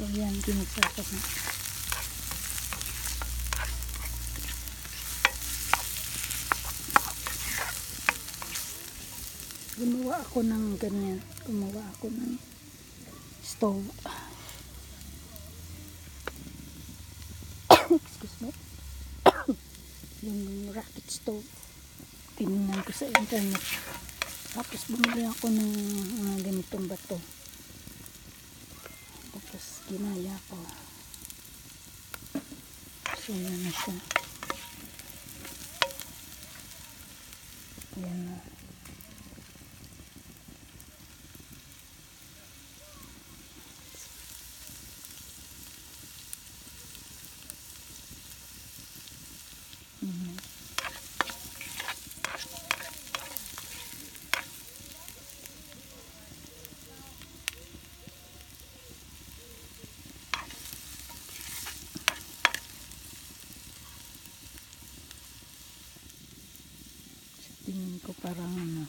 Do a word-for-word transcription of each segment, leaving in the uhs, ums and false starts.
So yan, ginagsasak na. Gumawa ako ng ganyan. Gumawa ako ng stove. Excuse me. Yung rocket stove. Tinignan ko sa internet. Tapos bumili ako ng mga ganitong bato. Tapos ginaya ko. So yan na siya. Ayan na. Mm-hmm. Tingin ko parang ano,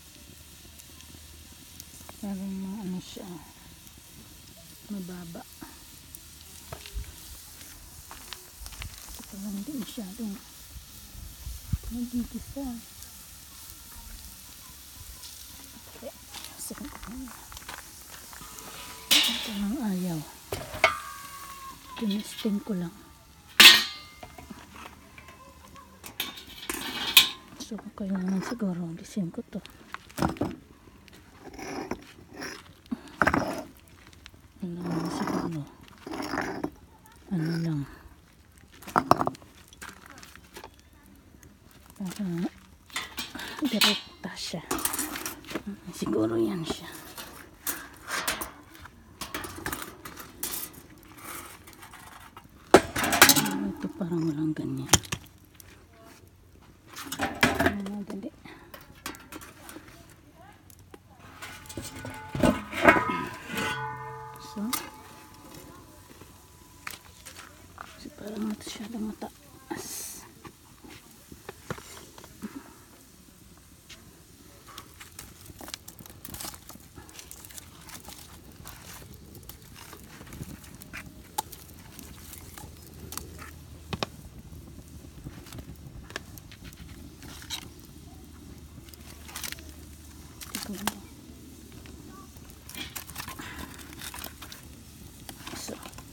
parang ano siya, mababa. Parang hindi masyadong nagigisa. Okay, sakit na. Ito lang ayaw. Tinisting ko lang. So, kailangan siguro alisin ko to. Kailangan siguro ano lang para direkta siya. Siguro yan siya. Ito parang walang ganyan. Madali. So, kasi parang masyadong mataas. So,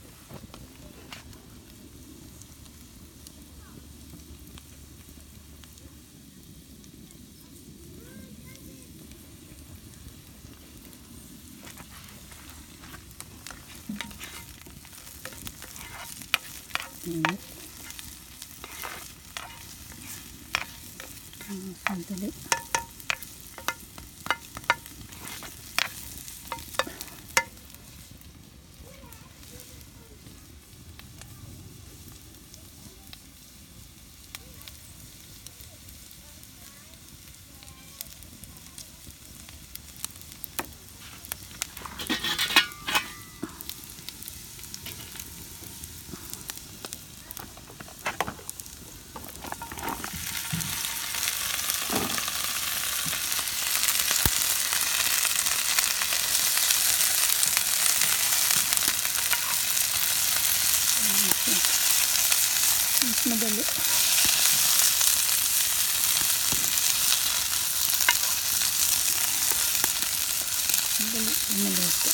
init. Ang sandali. Mas madali. Madali maluto.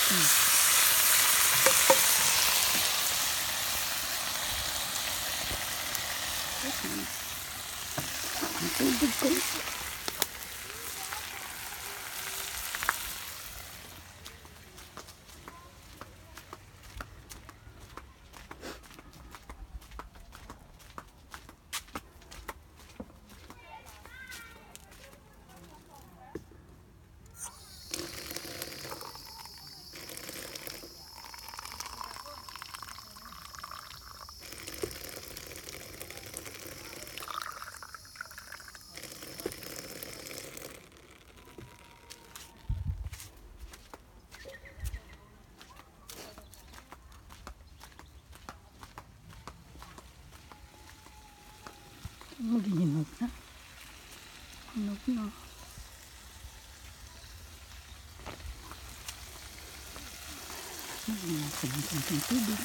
Ang tubig ko. Magihinog na. Hinog na. Lagyan natin ang konting tubig.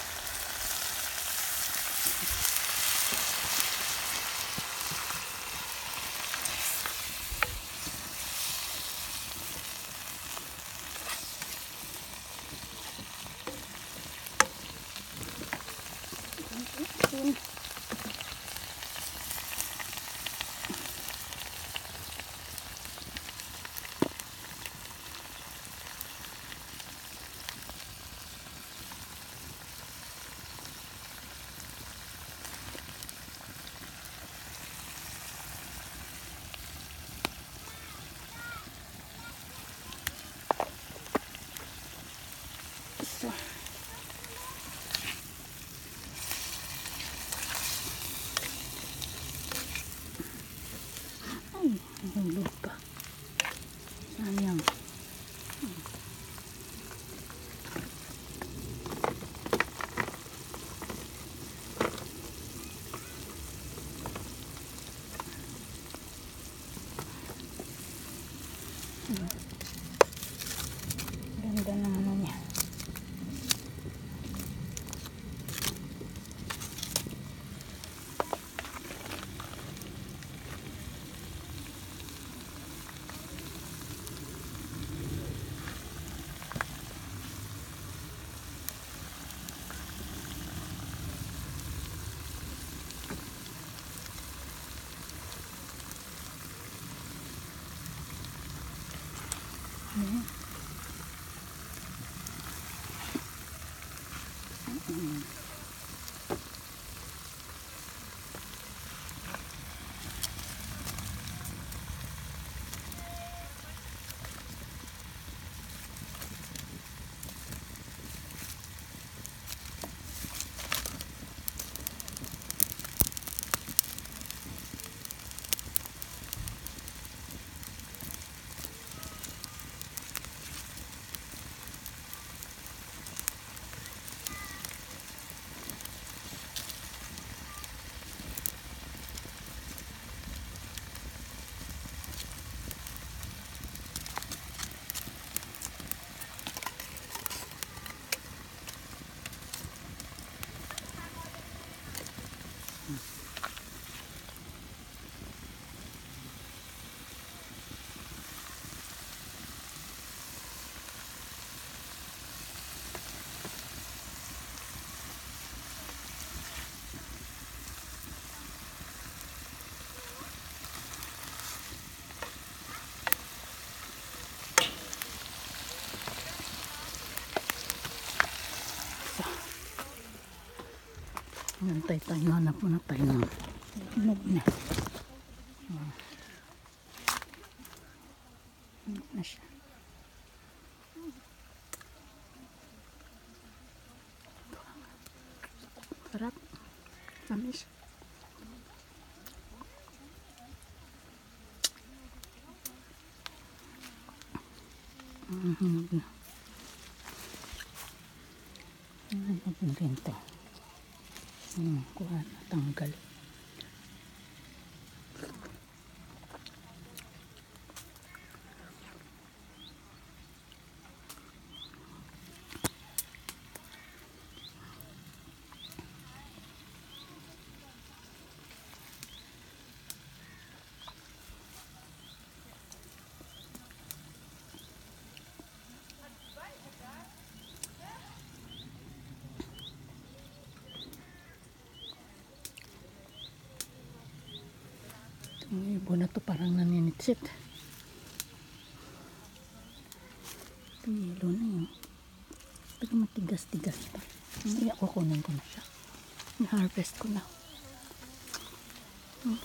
So, ay, nahulog pa. Sayang. Ganda ng ano niya. Ayan. Mm-hmm. Nantay tayo, hanap muna tayo ng hinog na. Oh. Hinog na siya. Sarap. Tamis. Mm, hinog na. Hinog na rin ito. Hmm, kuha na, tanggal. Yung ibon na to parang naninitsit. Pilo na yun. Pag matigas-tigas pa. Mamaya kukunin ko na siya. Na-harvest ko na. Hmm.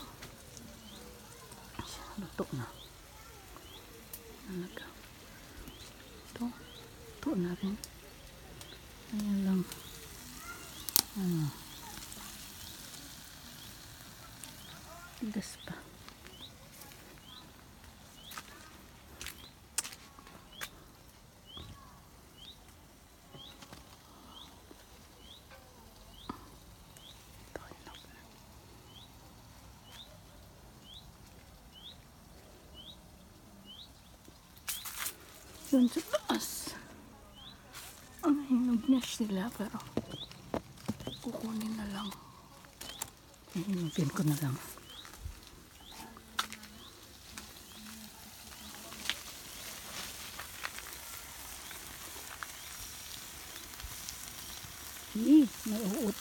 Luto na. Talaga. Ito. Ito na rin. Ayan lang. Ano. Tigas pa. Yun sa taas. Ang hinog na sila pero kukunin na lang. Hinugin ko na lang. Hindi, nauut.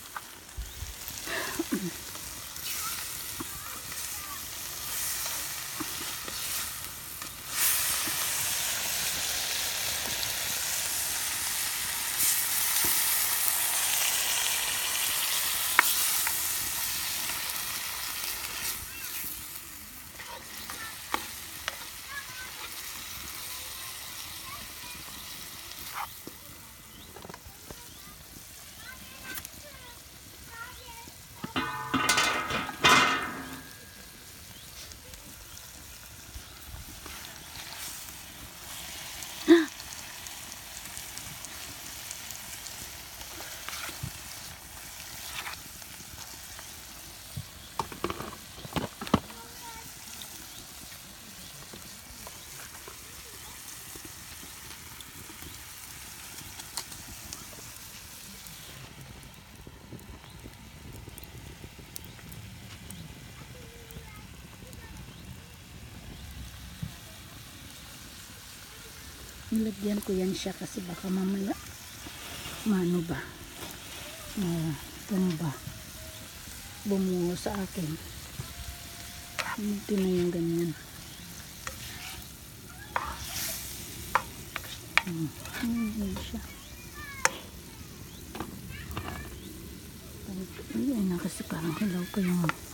Nilagyan ko yan siya kasi baka mamaya mano ba na tumba bumungo sa akin. Hindi na yung ganyan. Hmm. Hindi siya. Ayun na kasi parang hilaw pa yung